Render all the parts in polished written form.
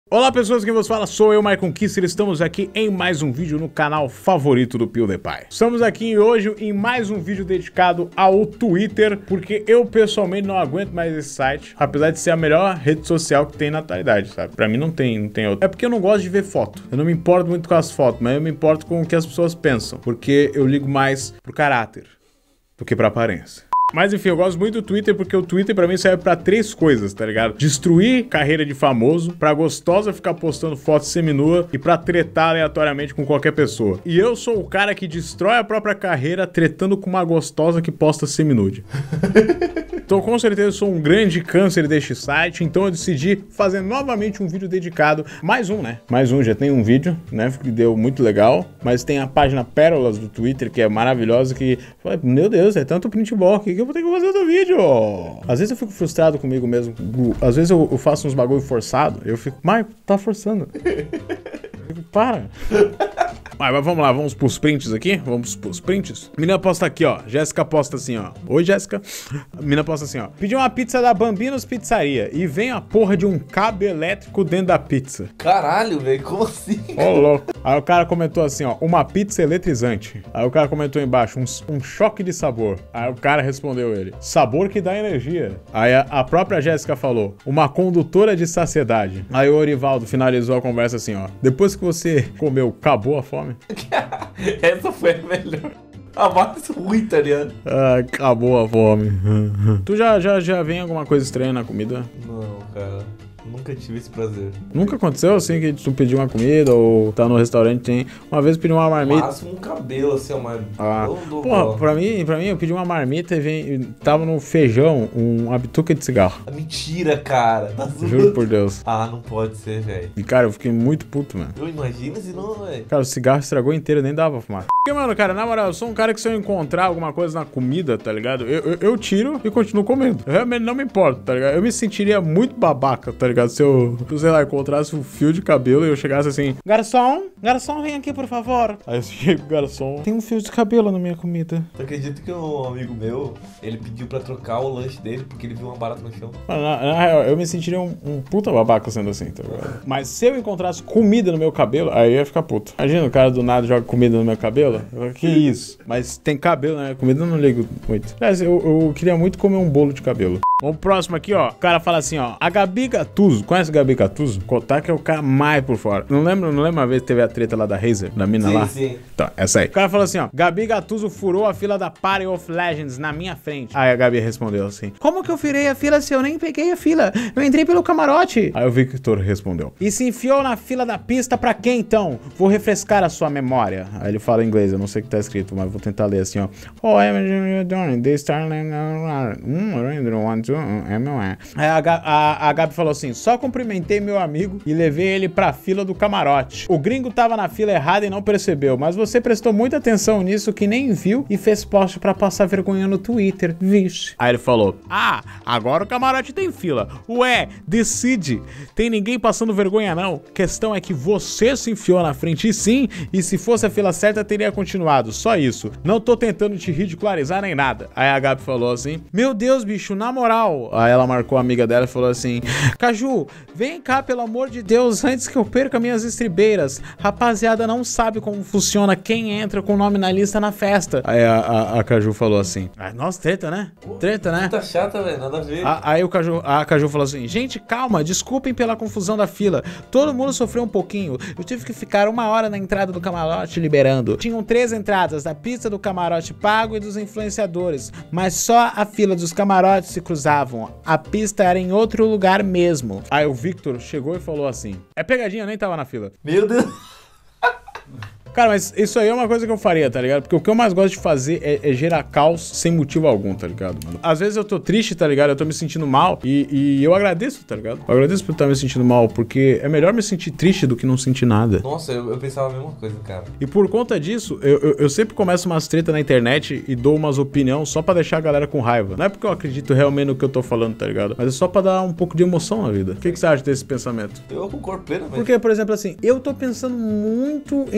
Olá pessoas, quem vos fala sou eu, Maicon Kisser. Estamos aqui em mais um vídeo no canal favorito do PewDiePie. Estamos aqui hoje em mais um vídeo dedicado ao Twitter, porque eu pessoalmente não aguento mais esse site, apesar de ser a melhor rede social que tem na atualidade, sabe? Pra mim não tem outra. É porque eu não gosto de ver foto, eu não me importo muito com as fotos, mas eu me importo com o que as pessoas pensam, porque eu ligo mais pro caráter do que pra aparência. Mas enfim, eu gosto muito do Twitter porque o Twitter pra mim serve pra três coisas, tá ligado? Destruir carreira de famoso, pra gostosa ficar postando fotos seminua e pra tretar aleatoriamente com qualquer pessoa. E eu sou o cara que destrói a própria carreira tretando com uma gostosa que posta seminude. Então com certeza eu sou um grande câncer deste site, então eu decidi fazer novamente um vídeo dedicado, mais um, né? Mais um, já tem um vídeo, né? Que deu muito legal, mas tem a página Pérolas do Twitter, que é maravilhosa, que... Meu Deus, é tanto printball aqui que eu vou ter que fazer outro vídeo. Às vezes eu fico frustrado comigo mesmo, às vezes eu faço uns bagulho forçado, eu fico, Maio, tá forçando. Eu fico, para. Mas vamos lá, vamos pros prints aqui? Vamos pros prints? Menina posta aqui, ó. Jéssica posta assim, ó. Oi, Jéssica. Menina posta assim, ó. Pediu uma pizza da Bambinos Pizzaria e vem a porra de um cabo elétrico dentro da pizza. Caralho, velho, como assim? Ó, louco. Aí o cara comentou assim, ó. Uma pizza eletrizante. Aí o cara comentou embaixo, um choque de sabor. Aí o cara respondeu ele. Sabor que dá energia. Aí a própria Jéssica falou. Uma condutora de saciedade. Aí o Orivaldo finalizou a conversa assim, ó. Depois que você comeu, acabou a fome? Essa foi a melhor. A mais ruim, tá ligado? Ah, acabou a fome. Tu já vem alguma coisa estranha na comida? Não, cara. Nunca tive esse prazer. Nunca aconteceu assim que tu pediu uma comida ou tá no restaurante tem... Uma vez eu pedi uma marmita... Máximo um cabelo, assim, uma... Porra, pra mim eu pedi uma marmita e tava no feijão uma bituca de cigarro. Mentira, cara. Tá Juro por Deus. Ah, não pode ser, velho. E cara, eu fiquei muito puto, mano. Eu imagino se não, velho. Cara, o cigarro estragou inteiro, nem dava pra fumar. Porque, mano, cara, na moral, eu sou um cara que se eu encontrar alguma coisa na comida, tá ligado? Eu tiro e continuo comendo. Eu realmente não me importo, tá ligado? Eu me sentiria muito babaca, tá ligado? Se eu, sei lá, encontrasse um fio de cabelo e eu chegasse assim, garçom, vem aqui, por favor. Aí eu chego, garçom, tem um fio de cabelo na minha comida. Tu acredita que um amigo meu, ele pediu pra trocar o lanche dele porque ele viu uma barata no chão? Mano, na real, eu me sentiria um puta babaca sendo assim, tá ligado? Mas se eu encontrasse comida no meu cabelo, aí eu ia ficar puto. Imagina o cara do nada joga comida no meu cabelo. Eu falo, que isso? Mas tem cabelo na minha comida, eu não ligo muito. Aliás, eu queria muito comer um bolo de cabelo. Vamos pro próximo aqui, ó. O cara fala assim, ó. A Gabi Gattuso. Conhece a Gabi Gattuso? Contar que é o cara mais por fora. Não lembra uma vez que teve a treta lá da Razer? Da mina lá? Sim. Então, essa aí. O cara falou assim, ó. Gabi Gattuso furou a fila da Party of Legends na minha frente. Aí a Gabi respondeu assim. Como que eu furei a fila se eu nem peguei a fila? Eu entrei pelo camarote. Aí o Victor respondeu. E se enfiou na fila da pista pra quê então? Vou refrescar a sua memória. Aí ele fala em inglês, eu não sei o que tá escrito, mas vou tentar ler assim, ó. Oh, I'm doing this time. Aí a Gabi falou assim, só cumprimentei meu amigo e levei ele pra fila do camarote. O gringo tava na fila errada e não percebeu, mas você prestou muita atenção nisso que nem viu e fez post pra passar vergonha no Twitter, vixe. Aí ele falou, agora o camarote tem fila. Ué, decide. Tem ninguém passando vergonha não. Questão é que você se enfiou na frente e sim, e se fosse a fila certa teria continuado, só isso. Não tô tentando te ridicularizar nem nada. Aí a Gabi falou assim, meu Deus, bicho, na moral. Aí ela marcou a amiga dela e falou assim, Caju, vem cá pelo amor de Deus antes que eu perca minhas estribeiras. Rapaziada não sabe como funciona quem entra com o nome na lista na festa. Aí a Caju falou assim, nossa, treta, né? Treta, né? Tá chata, velho, nada a ver. Aí a Caju falou assim, gente, calma, desculpem pela confusão da fila. Todo mundo sofreu um pouquinho. Eu tive que ficar 1 hora na entrada do camarote liberando. Tinham 3 entradas, da pista do camarote pago e dos influenciadores, mas só a fila dos camarotes se cruzavam. A pista era em outro lugar mesmo. Aí o Victor chegou e falou assim, é pegadinha, eu nem tava na fila. Meu Deus. Cara, mas isso aí é uma coisa que eu faria, tá ligado? Porque o que eu mais gosto de fazer é gerar caos sem motivo algum, tá ligado, mano? Às vezes eu tô triste, tá ligado? Eu tô me sentindo mal e eu agradeço, tá ligado? Eu agradeço por estar me sentindo mal, porque é melhor me sentir triste do que não sentir nada. Nossa, eu pensava a mesma coisa, cara. E por conta disso, eu sempre começo umas tretas na internet e dou umas opiniões só pra deixar a galera com raiva. Não é porque eu acredito realmente no que eu tô falando, tá ligado? Mas é só pra dar um pouco de emoção na vida. O que você acha desse pensamento? Eu concordo plenamente. Porque, por exemplo, assim, eu tô pensando muito em começar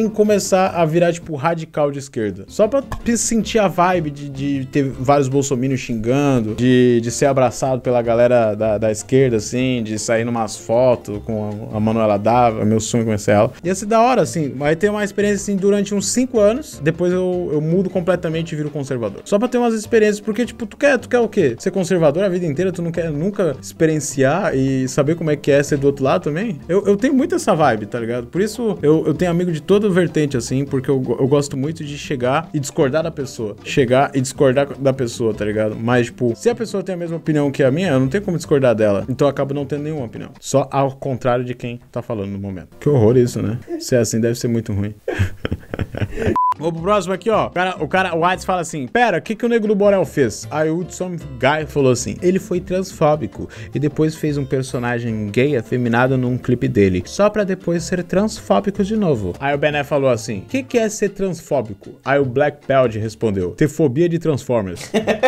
começar a virar, tipo, radical de esquerda. Só pra sentir a vibe de ter vários bolsominions xingando, de ser abraçado pela galera da esquerda, assim, de sair numas fotos com a Manuela Dávila, meu sonho conhecer ela. Ia ser da hora, assim, vai ter uma experiência, assim, durante uns 5 anos, depois eu mudo completamente e viro conservador. Só pra ter umas experiências, porque, tipo, tu quer o quê? Ser conservador a vida inteira? Tu não quer nunca experienciar e saber como é que é ser do outro lado também? Eu tenho muito essa vibe, tá ligado? Por isso, eu tenho amigo de toda vertente, assim, porque eu gosto muito de chegar e discordar da pessoa. Chegar e discordar da pessoa, tá ligado? Mas, tipo, se a pessoa tem a mesma opinião que a minha, eu não tenho como discordar dela. Então eu acabo não tendo nenhuma opinião. Só ao contrário de quem tá falando no momento. Que horror isso, né? Se é assim, deve ser muito ruim. Vamos pro próximo aqui, ó. O Whites fala assim: pera, o que o Nego do Borel fez? Aí o Some Guy falou assim: ele foi transfóbico e depois fez um personagem gay afeminado num clipe dele, só pra depois ser transfóbico de novo. Aí o Bené falou assim: o que é ser transfóbico? Aí o Black Belt respondeu: ter fobia de Transformers.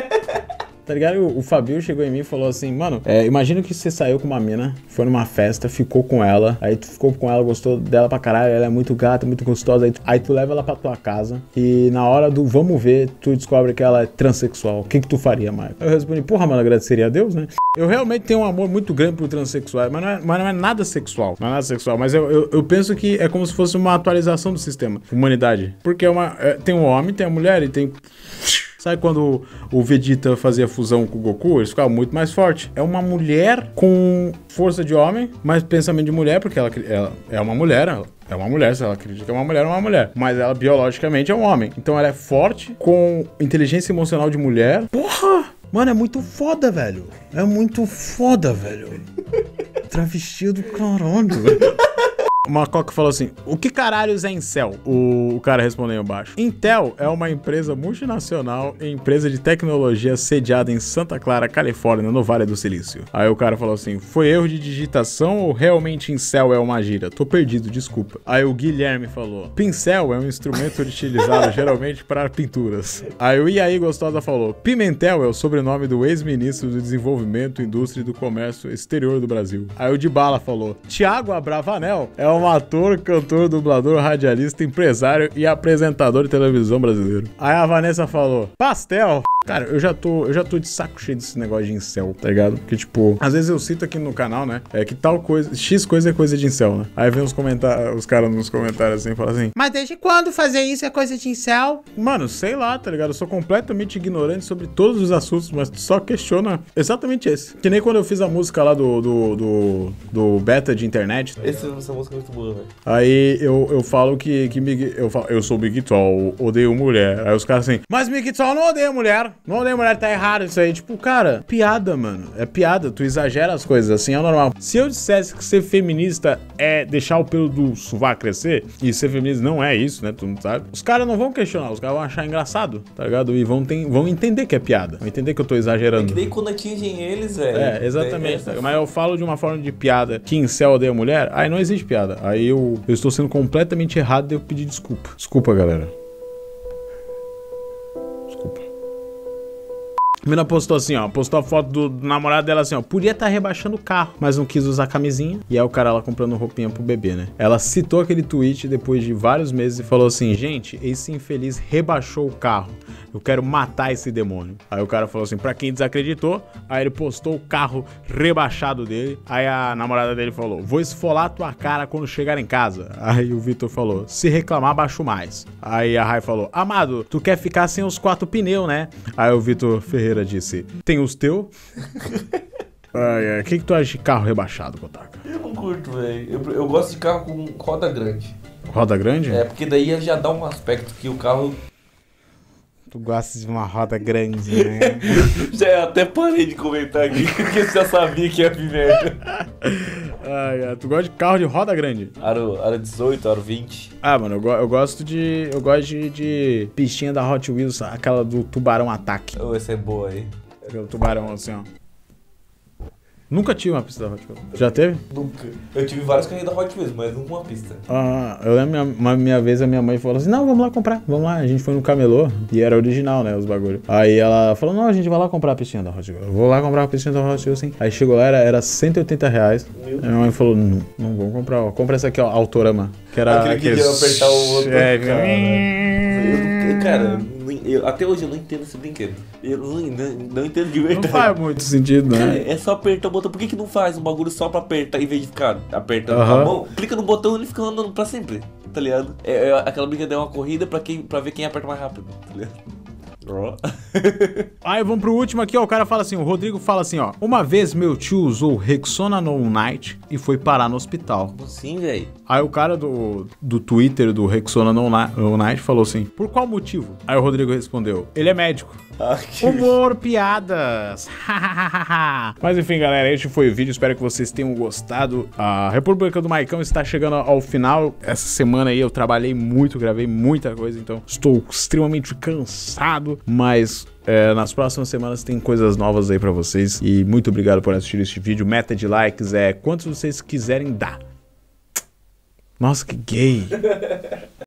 Tá ligado? O Fabio chegou em mim e falou assim: mano, imagina que você saiu com uma mina, foi numa festa, ficou com ela, aí tu ficou com ela, gostou dela pra caralho, ela é muito gata, muito gostosa, aí tu leva ela pra tua casa e na hora do vamos ver, tu descobre que ela é transexual. O que tu faria, Marco? Eu respondi: porra, mano, agradeceria a Deus, né? Eu realmente tenho um amor muito grande por transexuais, mas não é nada sexual. Não é nada sexual, mas eu penso que é como se fosse uma atualização do sistema, humanidade. Porque tem um homem, tem a mulher e tem... Sabe quando o Vegeta fazia fusão com o Goku? Eles ficavam muito mais fortes. É uma mulher com força de homem, mas pensamento de mulher, porque ela é uma mulher, é uma mulher, se ela acredita que é uma mulher. Mas ela biologicamente é um homem. Então ela é forte, com inteligência emocional de mulher. Porra! Mano, é muito foda, velho. É muito foda, velho. Travesti do caralho, velho. Uma coca falou assim: o que caralhos é Incel? O cara respondeu embaixo: Intel é uma empresa multinacional e empresa de tecnologia sediada em Santa Clara, Califórnia, no Vale do Silício. Aí o cara falou assim: foi erro de digitação ou realmente Incel é uma gíria? Tô perdido, desculpa. Aí o Guilherme falou: pincel é um instrumento utilizado geralmente para pinturas. Aí o Iaí Gostosa falou: Pimentel é o sobrenome do ex-ministro do Desenvolvimento, Indústria e do Comércio Exterior do Brasil. Aí o Dibala falou: Thiago Abravanel é um ator, cantor, dublador, radialista, empresário e apresentador de televisão brasileiro. Aí a Vanessa falou: pastel. Cara, eu já tô de saco cheio desse negócio de incel, tá ligado? Porque, tipo, às vezes eu cito aqui no canal, né? Que tal coisa, X coisa é coisa de incel, né? Aí vem os caras nos comentários assim, falam assim: mas desde quando fazer isso é coisa de incel? Mano, sei lá, tá ligado? Eu sou completamente ignorante sobre todos os assuntos, mas só questiona exatamente esse. Que nem quando eu fiz a música lá do beta de internet. Essa música é muito boa, velho. Aí eu falo que eu sou Big Troll, odeio mulher. Aí os caras assim: mas Big Troll não odeia mulher. Não odeio mulher, tá errado isso aí. Tipo, cara, piada, mano. É piada, tu exagera as coisas assim, é normal. Se eu dissesse que ser feminista é deixar o pelo do sovaco crescer, e ser feminista não é isso, né, tu não sabe, os caras não vão questionar, os caras vão achar engraçado, tá ligado? E vão entender que é piada, vão entender que eu tô exagerando. É que daí quando atingem eles, velho. Exatamente. Mas eu falo de uma forma de piada que incel odeia mulher, aí não existe piada. Aí eu estou sendo completamente errado e eu pedi desculpa. Desculpa, galera. A mina postou assim, ó, postou a foto do namorado dela assim, ó, podia estar rebaixando o carro, mas não quis usar camisinha, e aí o cara lá comprando roupinha pro bebê, né? Ela citou aquele tweet depois de vários meses e falou assim: gente, esse infeliz rebaixou o carro, eu quero matar esse demônio. Aí o cara falou assim, pra quem desacreditou, aí ele postou o carro rebaixado dele, aí a namorada dele falou: vou esfolar tua cara quando chegar em casa. Aí o Vitor falou: se reclamar, baixo mais. Aí a Rai falou: amado, tu quer ficar sem os 4 pneus, né? Aí o Vitor Ferreira disse: tem os teu? O que tu acha de carro rebaixado, Kotaka? Eu não curto, velho. Eu gosto de carro com roda grande. Roda grande? É, porque daí já dá um aspecto que o carro... Tu gosta de uma roda grande, né? Já até parei de comentar aqui, porque você já sabia que ia vir merda. Tu gosta de carro de roda grande? Aro 18, aro 20. Ah, mano, eu gosto de de pistinha da Hot Wheels, aquela do tubarão ataque. Essa é boa aí. O tubarão assim, ó. Nunca tive uma pista da Hot Wheels. Já teve? Nunca. Eu tive vários carrinhos da Hot Wheels, mas nunca uma pista. Ah, eu lembro minha vez a minha mãe falou assim, não, vamos lá comprar, vamos lá. A gente foi no camelô e era original, né, os bagulhos. Aí ela falou, não, a gente vai lá comprar a pistinha da Hot Wheels. Eu vou lá comprar a pistinha da Hot Wheels, sim. Aí chegou lá, era 180 reais. Aí minha mãe falou, não vamos comprar, ó. Compra essa aqui, ó, Autorama. Que era aquele que ia apertar o outro. Cara, até hoje eu não entendo esse brinquedo. Eu não entendo de verdade. Não faz muito sentido, né? Cara, é só apertar o botão. Por que não faz um bagulho só pra apertar em vez de ficar apertando com a mão? Clica no botão e ele fica andando pra sempre, tá ligado? Aquela brincadeira é uma corrida pra ver quem aperta mais rápido, tá ligado? Aí vamos pro último aqui, ó. O cara fala assim, o Rodrigo fala assim, ó. Uma vez meu tio usou Rexona No Night e foi parar no hospital. Como assim, velho? Aí o cara do Twitter do Rexona No Night falou assim, por qual motivo? Aí o Rodrigo respondeu, ele é médico. Humor, piadas. Mas enfim, galera, este foi o vídeo. Espero que vocês tenham gostado. A República do Maicão está chegando ao final. Essa semana aí eu trabalhei muito, gravei muita coisa, então estou extremamente cansado. Mas nas próximas semanas tem coisas novas aí pra vocês. E muito obrigado por assistir este vídeo. Meta de likes é quantos vocês quiserem dar. Nossa, que gay.